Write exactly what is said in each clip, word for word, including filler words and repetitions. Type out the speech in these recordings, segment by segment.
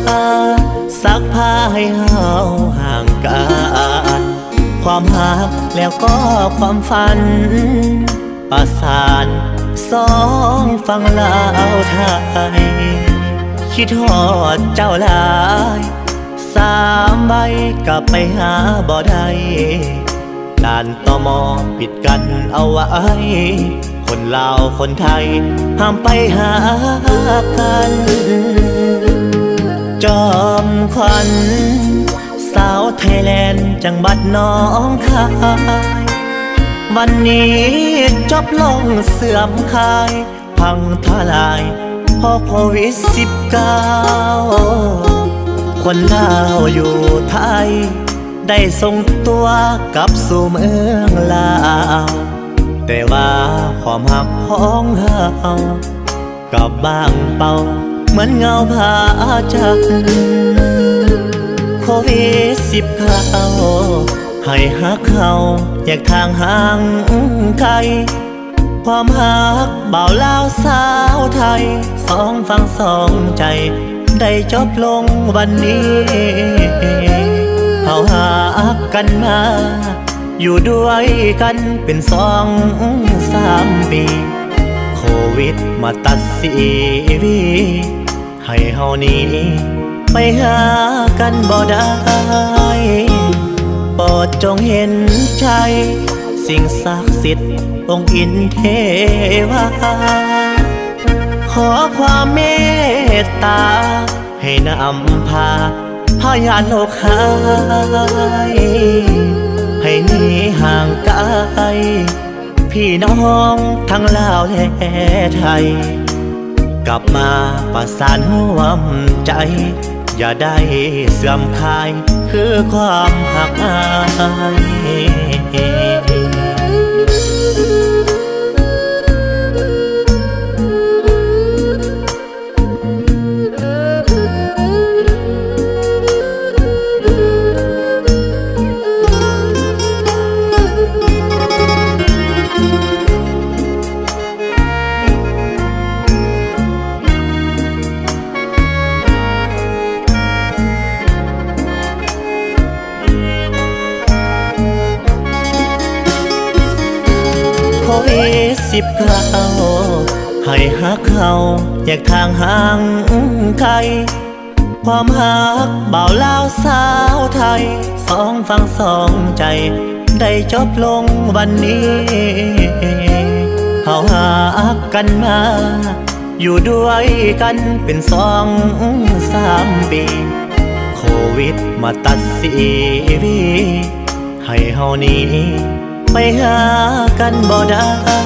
ซักผ้าให้เฮาห่างกันความหักแล้วก็ความฝันประสานสองฝั่งลาวไทยคิดฮอดเจ้าหลายสามใบกลับไปหาบ่ได้ด่านตมปิดกันเอาไว้คนลาวคนไทยห้ามไปหากันจอมขวัญสาวไทยแลนด์จังหวัดหนองคายวันนี้จบลงเสื่อมคายพังทลายเพราะโควิดสิบเก้าคนลาวอยู่ไทยได้ส่งตัวกลับสู่เมืองลาวแต่ว่าความหักของเฮากับบางเป่าเหมือนเงาผาจันโควิดสิบเก้าให้หักเขาแยกทางห่างไกลความหักบ่าวลาวสาวไทยสองฝั่งสองใจได้จบลงวันนี้เฮาหากันมาอยู่ด้วยกันเป็นสองสามปีโควิดมาตัดชีวิตให้เฮานี้ไปหากันบ่ได้โปรดจงเห็นใจสิ่งศักดิ์สิทธิ์องค์อินเทวาขอความเมตตาให้นำพาพายานโลกหายให้หนีห่างไกลพี่น้องทั้งลาวและไทยกลับมาประสานร่วมใจอย่าได้เสื่อมคลายคือความหักอายโควิดสิบเก้าให้หักเขาแยกทางห่างไกลความหักบ่าวลาวสาวไทยสองฝั่งสองใจได้จบลงวันนี้เฮาหากันมาอยู่ด้วยกันเป็นสองสามปีโควิดมาตัดชีวิตให้เฮานี้ไปหากันบ่ได้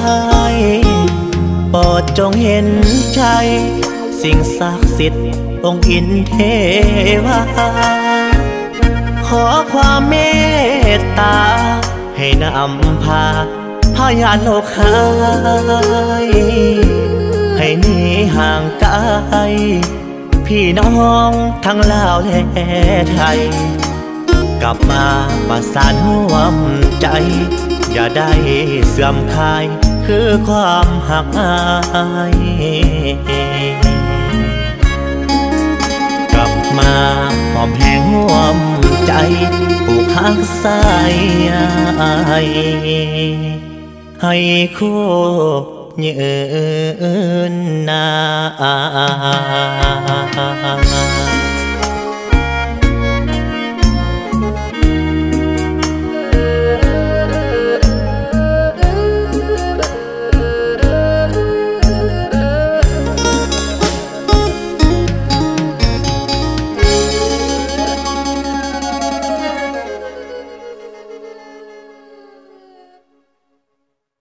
โปรดจงเห็นใจสิ่งศักดิ์สิทธิ์องค์อินเทวาขอความเมตตาให้นำพาพายานโลกหายให้หนีห่างไกลพี่น้องทั้งลาวและไทยกลับมาประสานร่วมใจอย่าได้เสื่อมคลายคือความหักอายกลับมาหอมแห้งร่วมใจผูกหักสายให้คู่ยืนนาน